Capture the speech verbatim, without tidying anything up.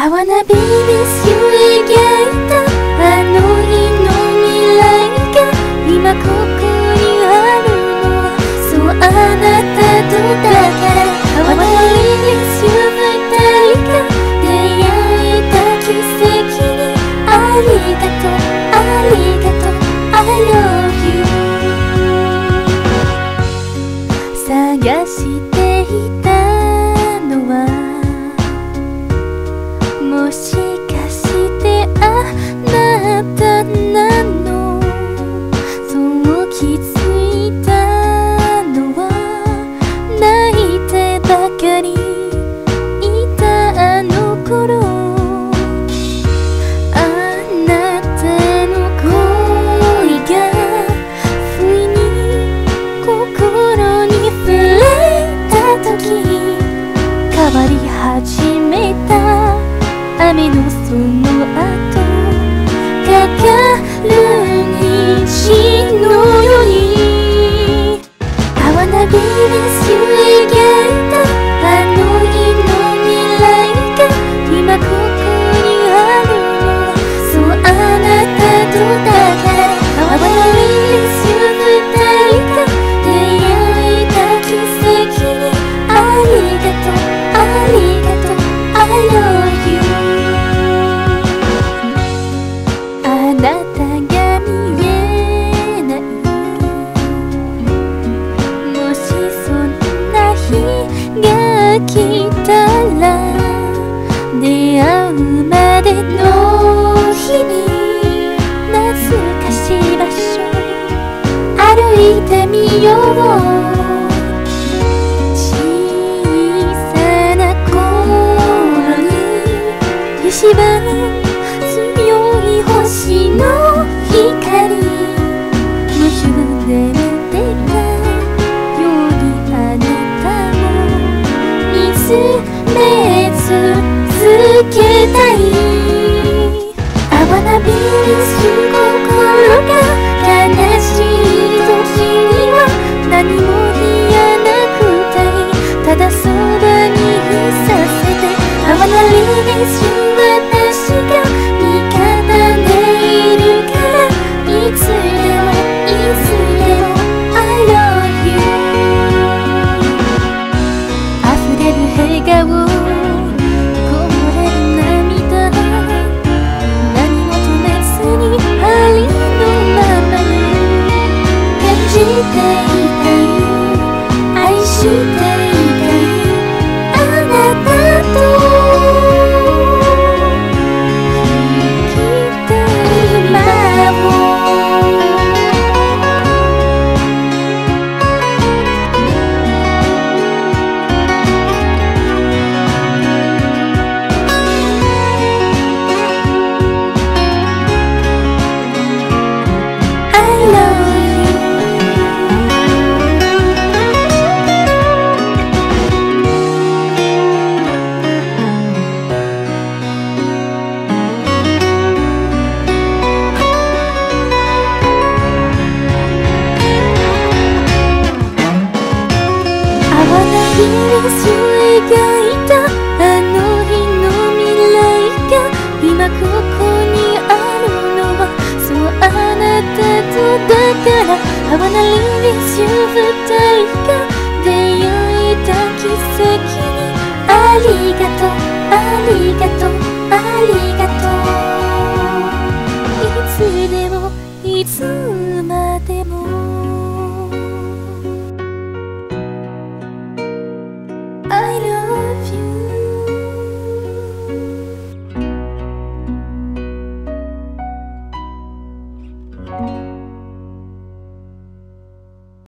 I wanna be with you 描いたあの日の未来が今ここにあるのはそうあなたとだから I wanna live with you 二人が出会えた奇跡にありがとうありがとう I love you 探していたのはもしかしてあなたなのそう気づいたのは泣いてばかりいたあの頃あなたの恋が不意に心に触れた時変わり始めた雨のその後かかる虹のように I wanna be with you 描いたあの日の未来が今ここにあるのはそうあなたとだから I wanna live with you 二人が出会えた奇跡にありがとうありがとう I love youあなたが見えないもしそんな日が来たら出会うまでの日々懐かしい場所歩いてみよう小さな頃に一番強い星の光無臭で見てたようにあなたも見つめ続けたい I wanna be with you 心が悲しい時には何も言わなくていいただそばにいさせて I wanna live with you 私が味方でいるからいつでもいつでも I love you 溢れる笑顔こぼれる涙何も止めずにありのままに感じていたい愛していたいあなたと描いたあの日の未来が今ここにあるのはそうあなたとだから I wanna live with you 二人が出会えた奇跡にありがとうありがとうありがとういつでもいつまでも